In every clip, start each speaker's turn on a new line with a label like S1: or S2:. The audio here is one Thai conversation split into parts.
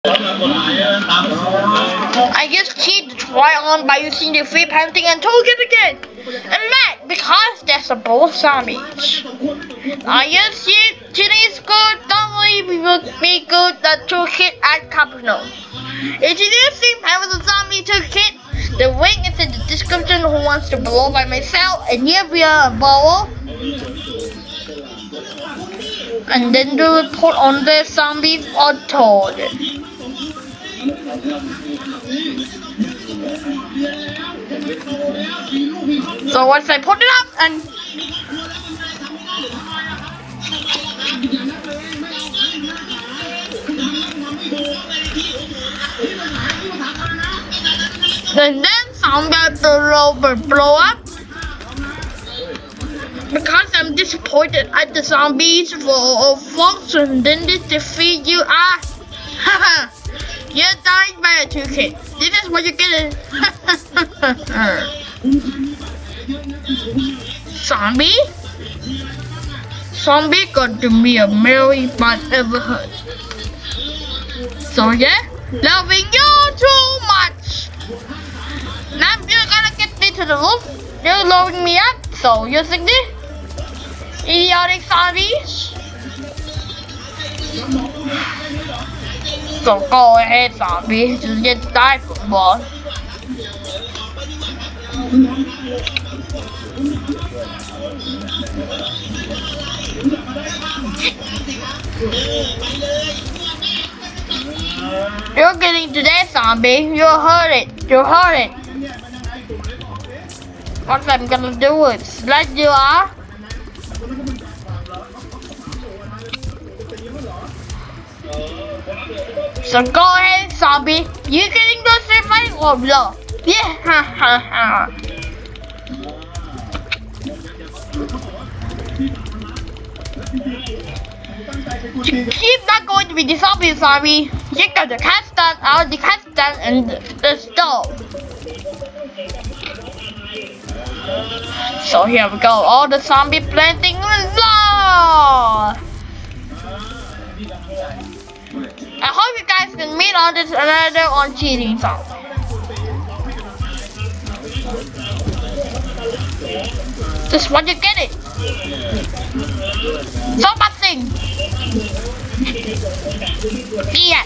S1: I just cheat the try on by using the free painting and toolkit again. And Matt, because there's a both zombies. I just cheating is good, don't worry, we will be good at toolkit at Capital. If you do see me with a zombie toolkit, the link is in the description who wants to blow by myself, and here we are blow. And then do report on the zombies or told. So once I put it up and then zombies will blow up. Because I'm disappointed at the zombies for function, then this defeat you are. Haha, you're dying by a toolkit. This is what you get. Zombie got to be a merry but ever heard. So yeah, loving you too much. Now you're gonna get me to the roof. You're loading me up, so you're sick there. Idiotic zombies. So go ahead, zombie. Just get died from boss. You're getting to that zombie. You heard it. You heard it. What I'm gonna do is let you off. So go ahead, zombie. You getting those survive or no? Yeah, ha ha ha. She's not going to be the zombie. You got the cast stand out, the cast stand, and the stove. So here we go. All the zombie planting law. I hope you guys can meet on this another on cheating song. Just want you get it. So nothing. Yes.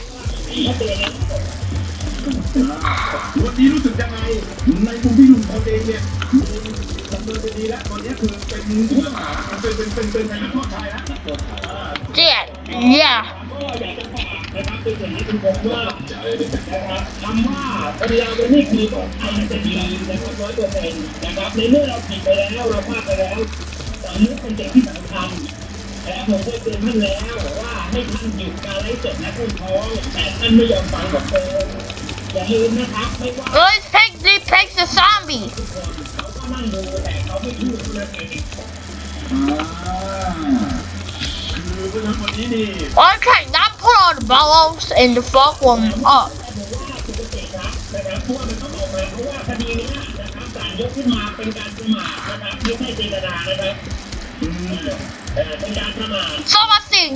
S2: วันนี้รู้สึกยังไงในมุมพี่หนุ่มเขาเองเนี่ยดำเนินคดีแล้วตอนนี้คือเป็นผู้ต้องหาเป็นนักโทษชายนะ
S1: Yeah.
S2: นะครับเป็นอย่างนี้เป็นผมว่านะครับคำว่าพยายามเป็นนี่คือของไทยจะดีนะครับ100%นะครับในเมื่อเราผิดไปแล้วเราพลาดไปแล้วสำนึกเป็นสิ่งที่สำคัญแต่ผมได้เตือนท่านแล้วว่าให้ท่านหยุดการไล่สดและพุ่งท้องแต่ท่านไม่ยอมฟังผมเลยอย่าลืมนะครับไม่ว่า
S1: Let's take the zombie.
S2: เขาก็นั่งดูแต่เขาไม่พูดเลย
S1: Okay, now put all the balloons in the front one up. So much thing.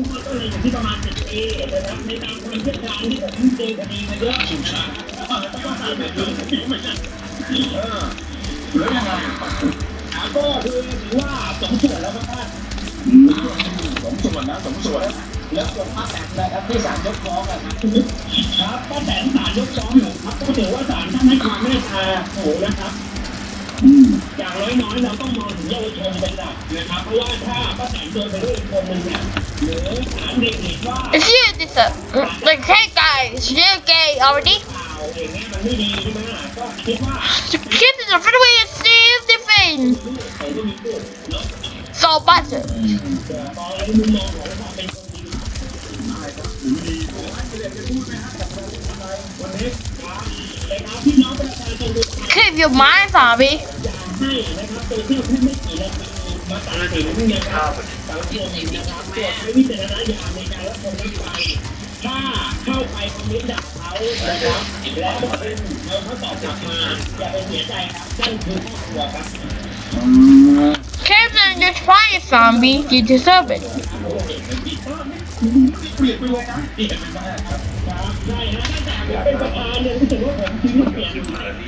S2: แล้วส่วนป้าแตนนะครับที่ศาลยกฟ้องนะครับครับป้าแตนศาลยกฟ้องอยู่ครับก็ถือว่าศาลท่านให้ความเมตตาโหนะครับอย่างน้อยเราต้องมองถึงเยาวชนเป็นหลักนะครับเพราะว่าถ้าป้าแตนโดนไปด้วยคนหนึ่งเนี่ยหรือศาลเด็กเห็นว่า
S1: Like, hey guys, you're gay already?
S2: ข่าวอย่างเงี้ยมันไม่ดีใช่ไหมล่ะก็คิดว่า
S1: The kids in the freeway is still different. So bad.
S2: ตอนนี้มุมมองของความเป็นคนดีวันนี้นะครับพี่น้องประชาชน
S1: Keep your mind, zombie.
S2: ให้นะครับโซเชียลแค่ไม่กี่นาทีมาตัดสินนะครับสังคมนะครับโปรดใช้วิจารณญาณในการรับชมรับฟังถ้าเข้าไปคอมเมนต์ด่าเขานะครับแล้วเขาตอบกลับมาอย่าไปเสียใจครับนั่นคือครอบครัวครับ
S1: Keep in the fire, zombie. You deserve it.
S2: ครับใช่ฮะตั้งแต่เป็นประธานเนี่ยรู้สึกว่าผมทิ้งเปลี่ยน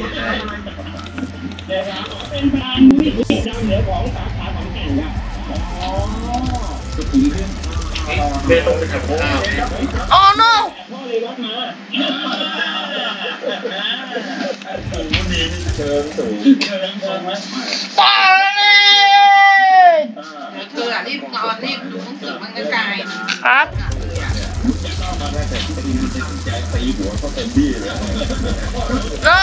S2: นะครับเป็นประธานวิทยาดาวเหนือของสาขาของแก่นครับอ๋อสุขุมวิทเบตงเป็นแบบข้าว
S1: Oh no
S2: พ่อเลยวัดมาสูงนี่เชิงสูงไหม
S1: Fire
S3: เธอรีบนอนรีบดูหนังสือมันก็กลาย
S1: ครับ
S2: ตีหัวเขาเต็มที่เลย
S1: No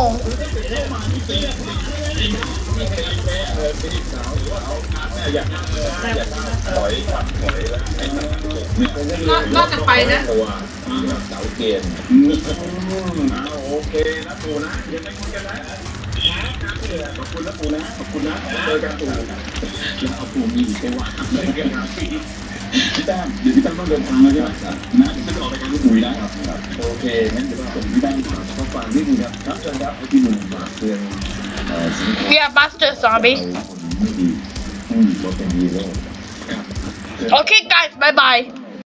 S3: นอกจากไปนะ
S2: เสาเกณฑ์โอเคนะปูนะยังไม่คุยกันนะขอบคุณนะปูนะขอบคุณนะเจอกันปูแล้วเอาปูมีไปวางเลยกันนะพี่แต้มเดี๋ยวพี่แต้มต้องเดินทางแล้วใช่ไหมนะจะออกไปกับลูกหนุ่ยนะครับโอเคงั้นเดี๋ยวผมพี่แต้มขอฝากนิดนึงครับครับเชิญครับพี่หนุ่มฝากเตือน
S1: We are Buster Zombie
S2: ไม่ดีรถเป็นดีโลก
S1: Okay guys bye bye